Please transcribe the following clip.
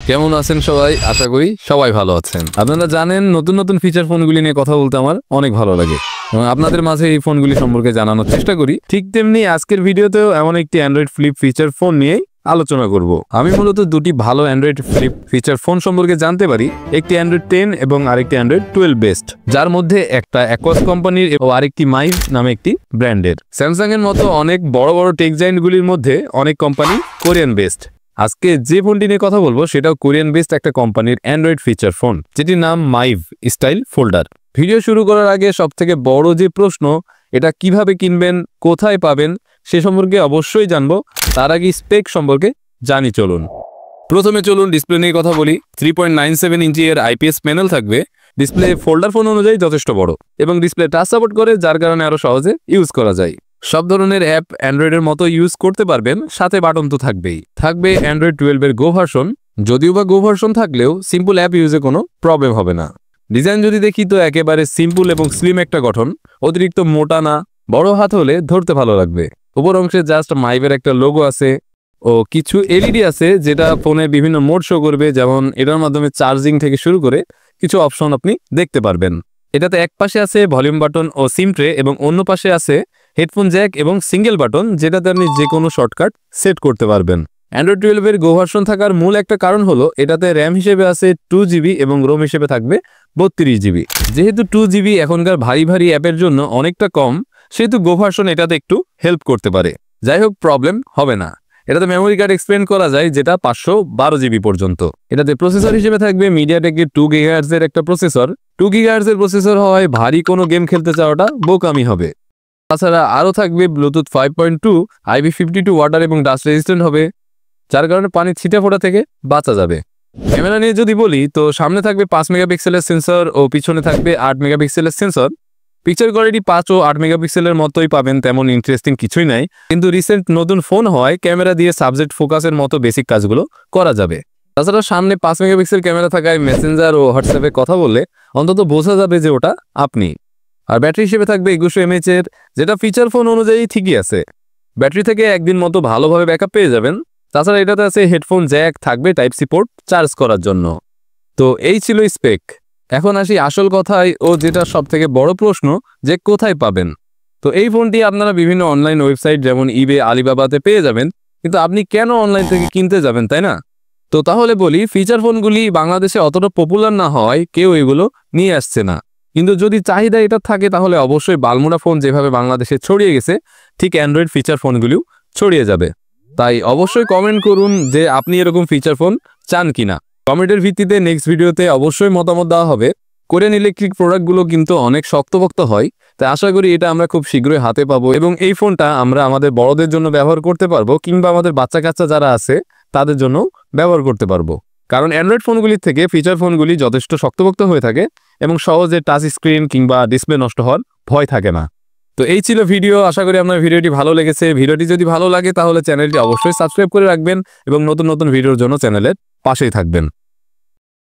কেমন আছেন সবাই? আশা করি সবাই ভালো আছেন। আপনারা জানেন নতুন নতুন ফিচার ফোনগুলি নিয়ে কথা বলতে আমার অনেক ভালো লাগে এবং আপনাদের মাঝে এই ফোনগুলি সম্পর্কে জানানোর চেষ্টা করি। ঠিক তেমনি আজকের ভিডিওতেও এমন একটি অ্যান্ড্রয়েড ফ্লিপ ফিচার ফোন নিয়েই আলোচনা করব। আমি মূলত দুটি ভালো অ্যান্ড্রয়েড ফ্লিপ ফিচার ফোন সম্পর্কে জানতে পারি, একটি অ্যান্ড্রয়েড 10 এবং আরেকটি অ্যান্ড্রয়েড 12 বেস্ট, যার মধ্যে একটা অ্যাকোয়াস কোম্পানির ও আরেকটি মাইভ নামে একটি ব্র্যান্ডের। স্যামসাং এর মতো অনেক বড় বড় টেক জায়ান্টগুলির মধ্যে অনেক কোম্পানি কোরিয়ান বেস্ট। আজকে যে ফোনটি নিয়ে কথা বলবো সেটাও কোরিয়ান বেস্ট একটা কোম্পানির অ্যান্ড্রয়েড ফিচার ফোন, যেটির নাম মাইভ স্টাইল ফোল্ডার। ভিডিও শুরু করার আগে সবথেকে বড় যে প্রশ্ন, এটা কিভাবে কিনবেন, কোথায় পাবেন সে সম্পর্কে অবশ্যই জানবো। তার আগে স্পেক সম্পর্কে জানি চলুন। প্রথমে চলুন ডিসপ্লে নিয়ে কথা বলি। 3.97 ইঞ্চি এর আইপিএস প্যানেল থাকবে। ডিসপ্লে ফোল্ডার ফোন অনুযায়ী যথেষ্ট বড় এবং ডিসপ্লে টাচ সাপোর্ট করে, যার কারণে আরো সহজে ইউজ করা যায়। সব ধরনের অ্যাপ অ্যান্ড্রয়েডের মতো ইউজ করতে পারবেন, সাথে বাটন তো থাকবেই। থাকবে অ্যান্ড্রয়েড 12 এর গো ভার্সন। যদিও বা গো ভার্সন থাকলেও সিম্পল অ্যাপ ইউজে কোনো প্রবলেম হবে না। ডিজাইন যদি দেখি তো একেবারে সিম্পল এবং স্লিম একটা গঠন, অতিরিক্ত মোটা না, বড় হাত হলে ধরতে ভালো লাগবে। উপর অংশে জাস্ট মাইভের একটা লোগো আছে ও কিছু এলইডি আছে, যেটা ফোনে বিভিন্ন মোড শো করবে। যেমন এটার মাধ্যমে চার্জিং থেকে শুরু করে কিছু অপশন আপনি দেখতে পারবেন। এটাতে এক পাশে আছে ভলিউম বাটন ও সিম ট্রে এবং অন্য পাশে আছে হেডফোন জ্যাক এবং সিঙ্গেল বাটন, যেটাতে আপনি যে কোনো শর্টকাট সেট করতে পারবেন। অ্যান্ড্রয়েড 12 এর গো ভার্সন থাকার মূল একটা কারণ হলো এটাতে র্যাম হিসেবে আছে 2GB এবং রোম হিসেবে থাকবে 32GB। যেহেতু 2GB এখনকার ভারী ভারী অ্যাপের জন্য অনেকটা কম, সেহেতু গো ভার্সন এটাতে একটু হেল্প করতে পারে। যাই হোক, প্রবলেম হবে না। এটাতে মেমোরি কার্ড এক্সপেন্ড করা যায়, যেটা 512GB পর্যন্ত। এটাতে প্রসেসর হিসেবে থাকবে মিডিয়াটেকের 2 GHz এর একটা প্রসেসর। 2 GHz এর প্রসেসর হওয়ায় ভারী কোনো গেম খেলতে চাওয়াটা বোকামি হবে। তাছাড়া আরও থাকবে ব্লুটুথ 5.2, IP52 ওয়াটার এবং ডাস্ট রেজিস্ট্যান্ট হবে, যার কারণে পানির ছিটে ফোটা থেকে বাঁচা যাবে। ক্যামেরা নিয়ে যদি বলি তো সামনে থাকবে 5 মেগাপিক্সেলের সেন্সর ও পিছনে থাকবে 8 মেগাপিক্সেলের সেন্সর। পিকচার কোয়ালিটি 5 ও 8 মেগাপিক্সেলের মতোই পাবেন, তেমন ইন্টারেস্টিং কিছুই নাই। কিন্তু রিসেন্ট নতুন ফোন হওয়ায় ক্যামেরা দিয়ে সাবজেক্ট ফোকাসের মতো বেসিক কাজগুলো করা যাবে। তাছাড়া সামনে 5 মেগাপিক্সেল ক্যামেরা থাকায় মেসেঞ্জার ও হোয়াটসঅ্যাপে কথা বললে অন্তত বোঝা যাবে যে ওটা আপনি। আর ব্যাটারি হিসেবে থাকবে 2100 mAh এর, যেটা ফিচার ফোন অনুযায়ী ঠিকই আছে। ব্যাটারি থেকে একদিন মতো ভালোভাবে ব্যাকআপ পেয়ে যাবেন। তাছাড়া এটাতে আছে হেডফোন জ্যাক, থাকবে টাইপ সি পোর্ট চার্জ করার জন্য। তো এই ছিল স্পেক। এখন আসি আসল কথায়, ও যেটা সব থেকে বড় প্রশ্ন, যে কোথায় পাবেন। তো এই ফোনটি আপনারা বিভিন্ন অনলাইন ওয়েবসাইট যেমন ইবে, আলিবাবাতে পেয়ে যাবেন, কিন্তু আপনি কেন অনলাইন থেকে কিনতে যাবেন, তাই না? তো তাহলে বলি, ফিচার ফোনগুলি বাংলাদেশে অতটা পপুলার না হওয়ায় কেউ এগুলো নিয়ে আসছে না। কিন্তু যদি চাহিদা এটা থাকে তাহলে অবশ্যই বালমুড়া ফোন যেভাবে বাংলাদেশে ছড়িয়ে গেছে, ঠিক অ্যান্ড্রয়েড ফিচার ফোনগুলিও ছড়িয়ে যাবে। তাই অবশ্যই কমেন্ট করুন যে আপনি এরকম ফিচার ফোন চান কিনা। কমেন্টের ভিত্তিতে নেক্সট ভিডিওতে অবশ্যই মতামত দেওয়া হবে। কোরিয়ান ইলেকট্রিক প্রোডাক্টগুলো কিন্তু অনেক শক্তপোক্ত হয়, তাই আশা করি এটা আমরা খুব শীঘ্রই হাতে পাবো এবং এই ফোনটা আমরা আমাদের বড়দের জন্য ব্যবহার করতে পারবো, কিংবা আমাদের বাচ্চা কাচ্চা যারা আছে তাদের জন্য ব্যবহার করতে পারবো। কারণ অ্যান্ড্রয়েড ফোনগুলির থেকে ফিচার ফোনগুলি যথেষ্ট শক্তপোক্ত হয়ে থাকে এবং সহজে টাচ স্ক্রিন কিংবা ডিসপ্লে নষ্ট হওয়ার ভয় থাকে না। তো এই ছিল ভিডিও। আশা করি আপনার ভিডিওটি ভালো লেগেছে। ভিডিওটি যদি ভালো লাগে তাহলে চ্যানেলটি অবশ্যই সাবস্ক্রাইব করে রাখবেন এবং নতুন নতুন ভিডিওর জন্য চ্যানেলের পাশেই থাকবেন।